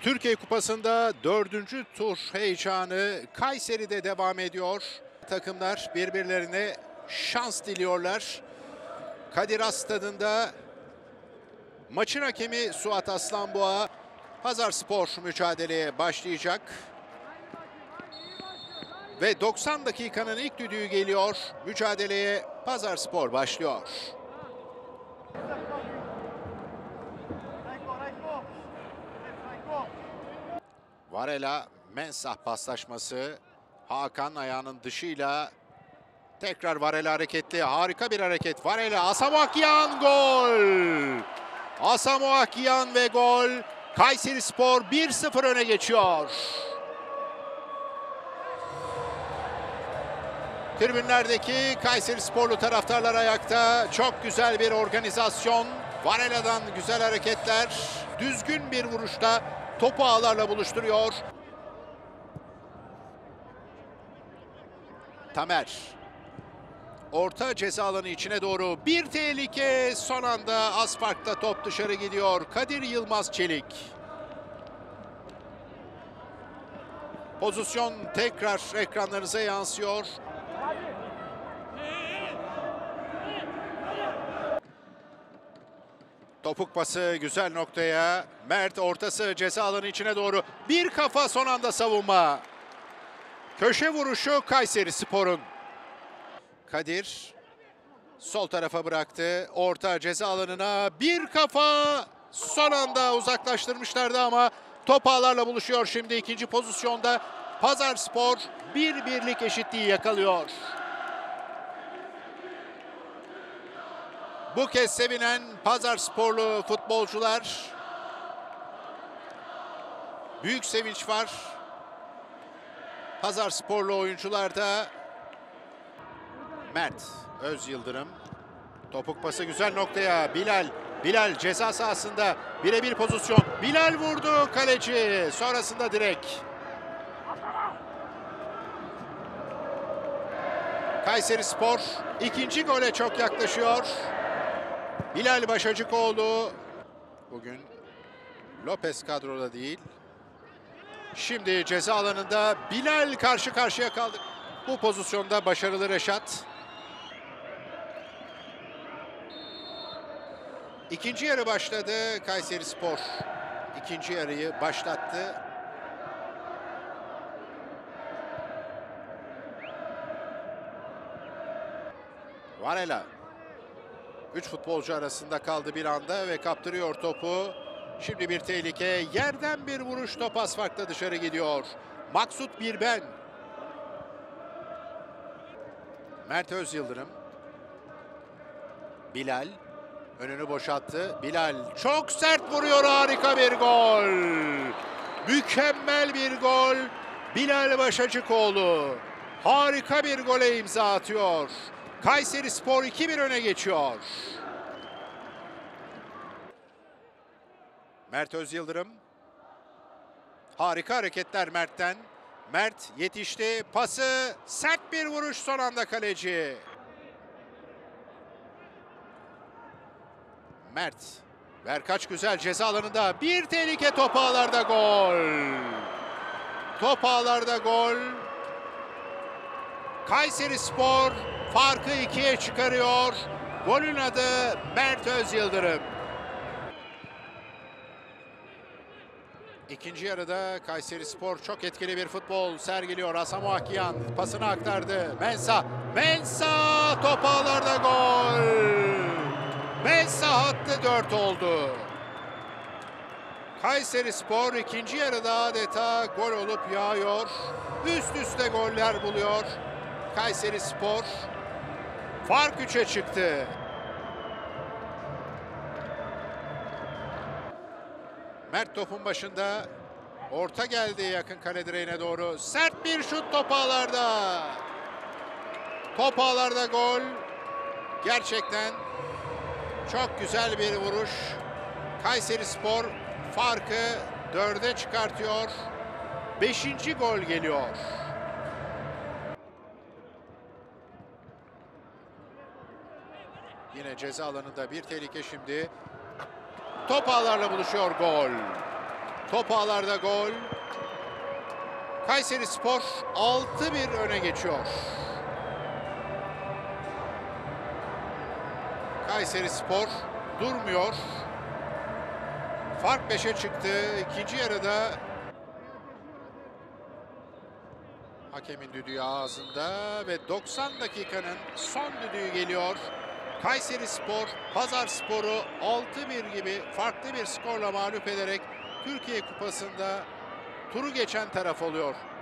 Türkiye Kupası'nda 4. tur heyecanı Kayseri'de devam ediyor. Takımlar birbirlerine şans diliyorlar. Kadir Has Stadı'nda maçın hakemi Suat Aslanboğa. Pazarspor mücadeleye başlayacak. Ve 90 dakikanın ilk düdüğü geliyor. Mücadeleye Pazarspor başlıyor. Varela Mensah paslaşması. Hakan ayağının dışıyla tekrar Varela hareketli. Harika bir hareket. Varela, Asamoah gol. Asamoah ve gol. Kayserispor 1-0 öne geçiyor. Tribünlerdeki Kayserisporlu taraftarlar ayakta. Çok güzel bir organizasyon. Varela'dan güzel hareketler. Düzgün bir vuruşta topu ağlarla buluşturuyor. Tamer. Orta ceza alanı içine doğru bir tehlike. Son anda az farkla top dışarı gidiyor. Kadir Yılmaz Çelik. Pozisyon tekrar ekranlarınıza yansıyor. Topuk pası güzel noktaya. Mert ortası ceza alanı içine doğru. Bir kafa, son anda savunma. Köşe vuruşu Kayserispor'un. Kadir sol tarafa bıraktı. Orta ceza alanına bir kafa. Son anda uzaklaştırmışlardı ama top ağlarla buluşuyor şimdi ikinci pozisyonda. Pazarspor 1-1'lik eşitliği yakalıyor. Bu kez sevinen Pazarsporlu futbolcular. Büyük sevinç var. Pazarsporlu oyuncularda. Mert Özyıldırım. Topuk pası güzel noktaya. Bilal ceza sahasında birebir pozisyon. Bilal vurdu, kaleci. Sonrasında direk. Kayserispor ikinci gole çok yaklaşıyor. Bilal Başacıkoğlu bugün Lopez kadroda değil. Şimdi ceza alanında Bilal karşı karşıya kaldı. Bu pozisyonda başarılı Reşat. İkinci yarı başladı. Kayserispor ikinci yarıyı başlattı. Varela. 3 futbolcu arasında kaldı bir anda ve kaptırıyor topu. Şimdi bir tehlike. Yerden bir vuruş, top az farkla dışarı gidiyor. Maksut Birben. Mert Özyıldırım. Bilal. Önünü boşalttı. Bilal çok sert vuruyor. Harika bir gol. Mükemmel bir gol. Bilal Başacıkoğlu. Harika bir gole imza atıyor. Kayserispor 2-1 öne geçiyor. Mert Özyıldırım. Harika hareketler Mert'ten. Mert yetişti. Pası, sert bir vuruş, son anda kaleci. Mert. Verkaç güzel ceza alanında. Bir tehlike, top ağlarda gol. Top ağlarda gol. Kayserispor farkı 2'ye çıkarıyor. Golün adı Mert Özyıldırım. İkinci yarıda Kayserispor çok etkili bir futbol sergiliyor. Asamoah pasını aktardı. Mensah top ağlarda gol. Mensah attı, 4 oldu. Kayserispor ikinci yarıda adeta gol olup yağıyor. Üst üste goller buluyor. Kayserispor fark 3'e çıktı. Mert topun başında. Orta geldi yakın kale direğine doğru. Sert bir şut, top ağlarda. Top ağlarda gol. Gerçekten çok güzel bir vuruş. Kayserispor farkı 4'e çıkartıyor. 5. gol geliyor. Yine ceza alanında bir tehlike şimdi. Top ağlarla buluşuyor, gol. Top ağlarda gol. Kayserispor 6-1 öne geçiyor. Kayserispor durmuyor. Fark 5'e çıktı. İkinci yarıda hakemin düdüğü ağzında ve 90 dakikanın son düdüğü geliyor. Kayserispor, Pazarspor'u 6-1 gibi farklı bir skorla mağlup ederek Türkiye Kupası'nda turu geçen taraf oluyor.